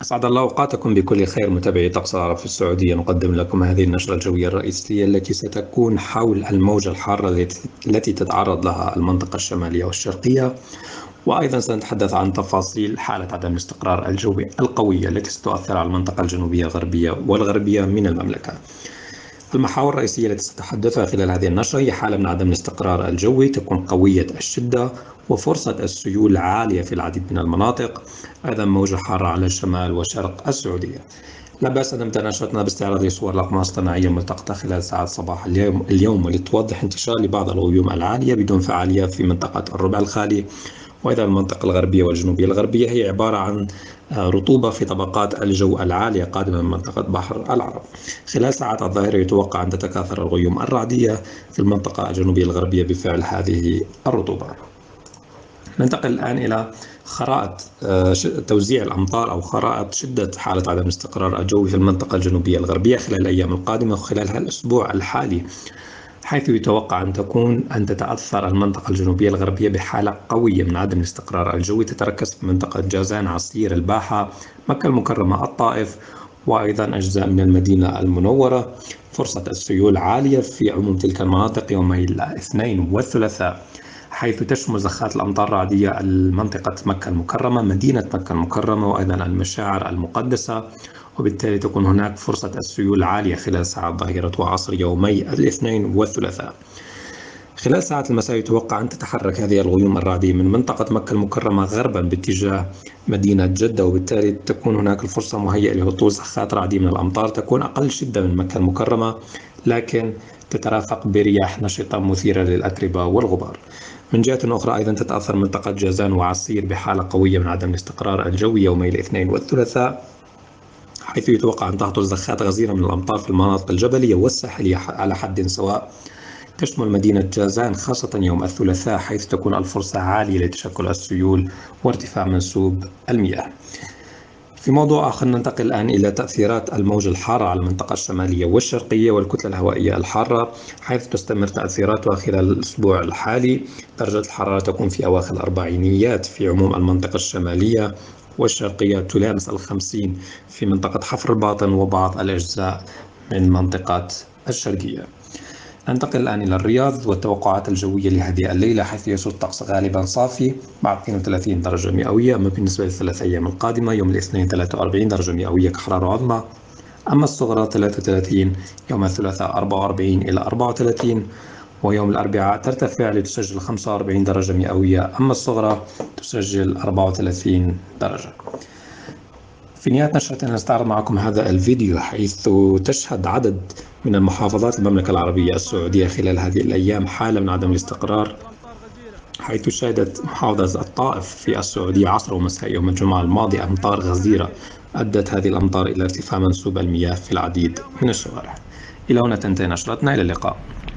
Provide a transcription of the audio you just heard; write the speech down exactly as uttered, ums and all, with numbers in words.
أسعد الله أوقاتكم بكل خير متابعي طقس العرب في السعودية. نقدم لكم هذه النشرة الجوية الرئيسية التي ستكون حول الموجة الحارة التي التي تتعرض لها المنطقة الشمالية والشرقية، وأيضا سنتحدث عن تفاصيل حالة عدم الاستقرار الجوي القوية التي ستؤثر على المنطقة الجنوبية الغربية والغربية من المملكة. المحاور الرئيسية التي سأتحدثها خلال هذه النشرة هي حالة من عدم الاستقرار الجوي تكون قوية الشدة وفرصة السيول عالية في العديد من المناطق، أيضا موجة حارة على شمال وشرق السعودية. لا بأس أن نبدأ نشرتنا باستعراض صور الأقمار الصناعية ملتقطة خلال ساعات صباح اليوم اليوم والتي توضح انتشار لبعض الغيوم العالية بدون فعالية في منطقة الربع الخالي، وأيضا المنطقة الغربية والجنوبية الغربية هي عبارة عن رطوبة في طبقات الجو العالية قادمة من منطقة بحر العرب. خلال ساعات الظهيرة يتوقع أن تتكاثر الغيوم الرعدية في المنطقة الجنوبية الغربية بفعل هذه الرطوبة. ننتقل الآن إلى خرائط توزيع الأمطار أو خرائط شدة حالة عدم الاستقرار الجوي في المنطقة الجنوبية الغربية خلال الأيام القادمة وخلال الأسبوع الحالي، حيث يتوقع أن تكون أن تتأثر المنطقة الجنوبية الغربية بحالة قوية من عدم الاستقرار الجوي تتركز في منطقة جازان، عسير، الباحة، مكة المكرمة، الطائف، وأيضا أجزاء من المدينة المنورة. فرصة السيول عالية في عموم تلك المناطق يومي الاثنين والثلاثاء، حيث تشمل زخات الأمطار الرعدية منطقة مكة المكرمة، مدينة مكة المكرمة، وأيضا المشاعر المقدسة، وبالتالي تكون هناك فرصة السيول عالية خلال ساعات ظهيرة وعصر يومي الاثنين والثلاثاء. خلال ساعات المساء يتوقع أن تتحرك هذه الغيوم الرعدية من منطقة مكة المكرمة غربا باتجاه مدينة جدة، وبالتالي تكون هناك الفرصة مهيئة لهطول زخات رعدية من الأمطار تكون أقل شدة من مكة المكرمة، لكن تترافق برياح نشطة مثيرة للأتربة والغبار. من جهة أخرى أيضا تتأثر منطقة جازان وعسير بحالة قوية من عدم الاستقرار الجوي يومي الاثنين والثلاثاء، حيث يتوقع أن تهطل زخات غزيرة من الأمطار في المناطق الجبلية والساحلية على حد سواء، تشمل مدينة جازان خاصة يوم الثلاثاء، حيث تكون الفرصة عالية لتشكل السيول وارتفاع منسوب المياه. في موضوع آخر ننتقل الآن إلى تأثيرات الموجة الحارة على المنطقة الشمالية والشرقية والكتلة الهوائية الحارة، حيث تستمر تأثيراتها خلال الأسبوع الحالي. درجة الحرارة تكون في أواخر الأربعينيات في عموم المنطقة الشمالية والشرقية، تلامس الخمسين في منطقة حفر الباطن وبعض الأجزاء من منطقة الشرقية. ننتقل الآن إلى الرياض والتوقعات الجوية لهذه الليلة، حيث يسود الطقس غالبا صافي مع اثنين وثلاثين درجة مئوية. أما بالنسبة للثلاث أيام القادمة يوم الاثنين ثلاثة وأربعين درجة مئوية كحرارة عظمى، أما الصغرى ثلاثة وثلاثين، يوم الثلاثاء أربعة وأربعين إلى أربعة وثلاثين، ويوم الأربعاء ترتفع لتسجل خمسة وأربعين درجة مئوية، أما الصغرى تسجل أربعة وثلاثين درجة. في نهاية نشرتنا نستعرض معكم هذا الفيديو حيث تشهد عدد من المحافظات المملكة العربية السعودية خلال هذه الأيام حالة من عدم الاستقرار، حيث شهدت محافظة الطائف في السعودية عصر ومساء يوم الجمعة الماضي أمطار غزيرة أدت هذه الأمطار إلى ارتفاع منسوب المياه في العديد من الشوارع. إلى هنا تنتهي نشرتنا، إلى اللقاء.